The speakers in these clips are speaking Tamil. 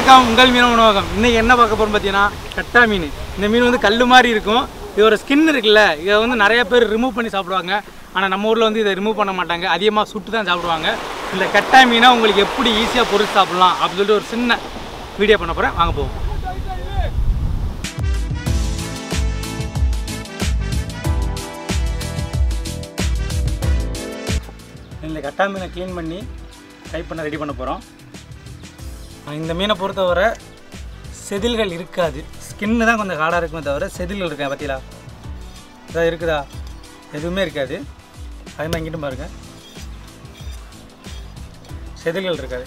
வணக்கம், உங்கள் மீன் உணவகம். இன்றைக்கி என்ன பார்க்க போகிறோம் பார்த்தீங்கன்னா, கட்டா மீன். இந்த மீன் வந்து கல் மாதிரி இருக்கும். இதோட ஸ்கின் இருக்குல்ல, இதை வந்து நிறைய பேர் ரிமூவ் பண்ணி சாப்பிடுவாங்க. ஆனால் நம்ம ஊரில் வந்து இதை ரிமூவ் பண்ண மாட்டாங்க, அதிகமாக சுட்டு தான் சாப்பிடுவாங்க. இந்த கட்டா மீனை உங்களுக்கு எப்படி ஈஸியாக பொரிச்சு சாப்பிட்லாம் அப்படின்னு சொல்லிட்டு ஒரு சின்ன வீடியோ பண்ண போகிறேன். வாங்க போவோம். இந்த கட்டா மீனை க்ளீன் பண்ணி ஃப்ரை பண்ண ரெடி பண்ண போகிறோம். இந்த மீனை பொறுத்தவரை செதில்கள் இருக்காது, ஸ்கின்னு தான் கொஞ்சம் ஹார்டாக இருக்குமே தவிர செதில்கள் இருக்கா பார்த்தீங்களா, இதாக இருக்குதா, எதுவுமே இருக்காது. அது மாதிரி இங்கிட்டும் பாருங்கள், செதில்கள் இருக்காது.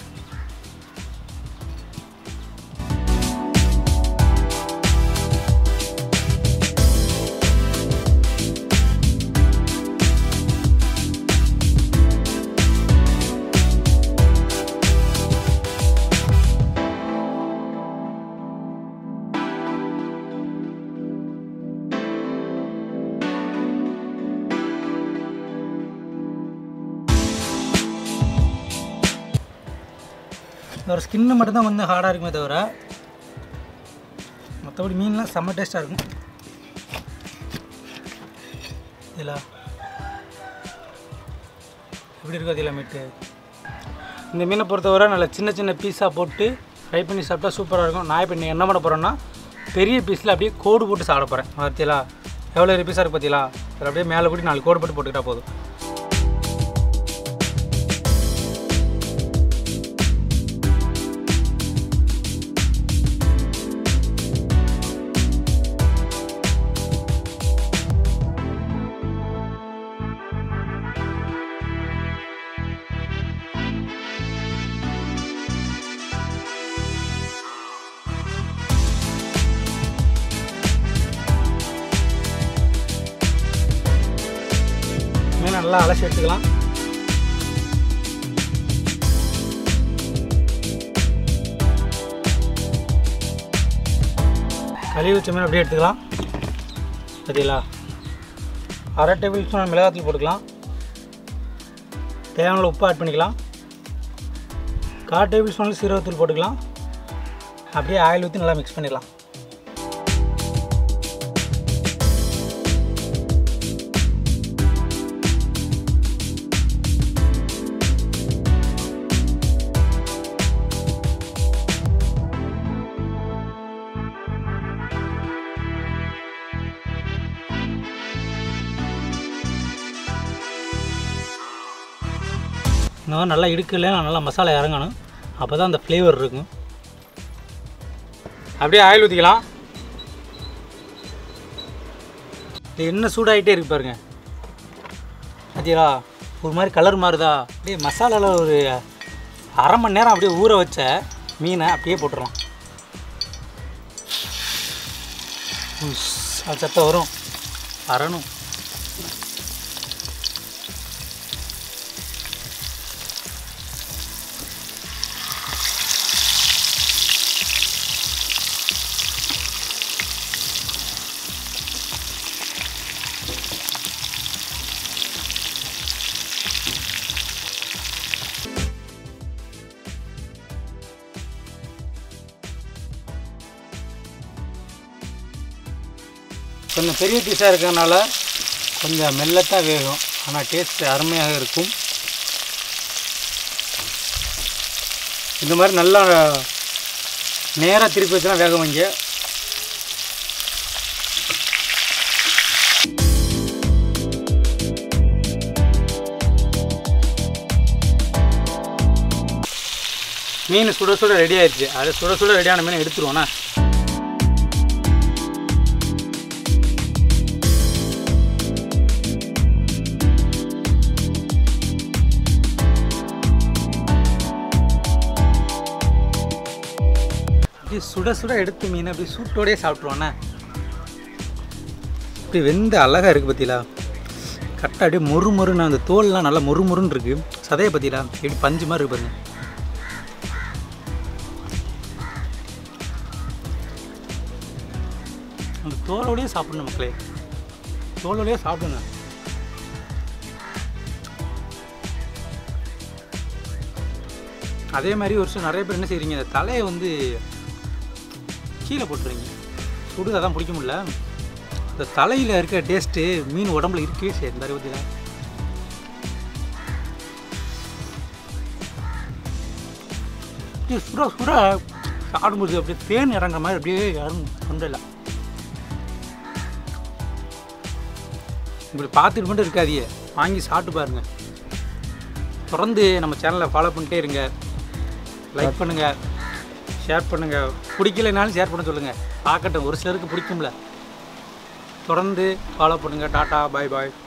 ஒரு ஸ்கின்னு மட்டும்தான் கொஞ்சம் ஹார்டாக இருக்குமே தவிர மற்றபடி மீன்லாம் செம்ம டேஸ்ட்டாக இருக்கும். இதில் எப்படி இருக்கும் அதில் மீட்டு. இந்த மீனை பொறுத்தவரை நல்லா சின்ன சின்ன பீஸாக போட்டு ஃப்ரை பண்ணி சாப்பிட்டா சூப்பராக இருக்கும். நான் இப்போ என்ன பண்ண போகிறேன்னா, பெரிய பீஸில் அப்படியே கோடு போட்டு சாப்பிட போகிறேன். பார்த்தீங்களா எவ்வளோ பீஸாக இருக்குது பார்த்தீங்களா, அதில் அப்படியே மேலே கூட்டி 4 கோடு போட்டு போட்டுக்கிட்டா போதும். நல்லா அலசி எடுத்துக்கலாம். கழுவி வச்ச மீன் அப்படியே எடுத்துக்கலாம். சரிங்களா, 1/2 டேபிள் ஸ்பூன் மிளகாத்தூள் போட்டுக்கலாம். தேவையான உப்பு ஆட் பண்ணிக்கலாம். 1/4 டேபிள் ஸ்பூன் சீரகத்தூள் போட்டுக்கலாம். அப்படியே ஆயில் ஊற்றி நல்லா மிக்ஸ் பண்ணிடலாம். இந்த மாதிரி நல்லா இடுக்கல நல்லா மசாலா இறங்கணும், அப்போ தான் அந்த ஃப்ளேவர் இருக்கும். அப்படியே ஆயில் ஊற்றிக்கலாம். இது என்ன சூடாகிட்டே இருக்கு பாருங்க, பார்த்தீங்களா ஒரு மாதிரி கலர் மாறுதா. அப்படியே மசாலாவில் ஒரு 1/2 மணி நேரம் அப்படியே ஊற வச்ச மீனை அப்படியே போட்டுடலாம். அது சத்தம் வரும், அரணும். கொஞ்சம் பெரிய பீஸாக இருக்கிறதுனால கொஞ்சம் மெல்லத்தான் வேகும், ஆனால் டேஸ்ட் அருமையாக இருக்கும். இந்த மாதிரி நல்லா நேராக திருப்பி வச்சுனா வேக வைங்க. மீன் சுட சுட ரெடி ஆயிடுச்சு. அது சுட சுட ரெடியான மீனை எடுத்துருவோண்ணா. சுட சுட எடுத்து மீன் அப்படி சூட்டோடையே சாப்பிட்ருவானே. இப்படி வெந்த அழகாக இருக்குது பார்த்தீங்களா, கரெக்டாக அப்படியே மொறு மொறுன்னு அந்த தோல்லாம் நல்லா மொறு மொறுன்னு இருக்குது. சதையை பார்த்தீங்களா எப்படி பஞ்சு மாதிரி இருக்கு பாருங்க. அந்த தோலோடையே சாப்பிடணும் மக்களே, தோலோடையே சாப்பிடுங்க. அதே மாதிரி ஒரு சில நிறைய பேர் என்ன செய்கிறீங்க, இந்த தலையை வந்து கீழே போட்டுறீங்க. சுடுதை தான் பிடிக்க முடியல. இந்த தலையில் இருக்க டேஸ்ட்டு மீன் உடம்புல இருக்கவே சரி. இந்த அறிவுறுத்தி சுடா சுடா சாப்பிடும்போது அப்படியே தேன் இறங்குற மாதிரி அப்படியே யாரும் கொண்டல. இப்படி பார்த்துட்டு மட்டும் இருக்காதியே, வாங்கி சாப்பிட்டு பாருங்கள். தொடர்ந்து நம்ம சேனலை ஃபாலோ பண்ணிட்டே இருங்க. லைக் பண்ணுங்கள், ஷேர் பண்ணுங்கள். பிடிக்கலைனாலும் ஷேர் பண்ண சொல்லுங்கள், பார்க்கட்டும். ஒரு சிலருக்கு பிடிக்கும்ல. தொடர்ந்து ஃபாலோ பண்ணுங்கள். டாட்டா, பாய் பாய்.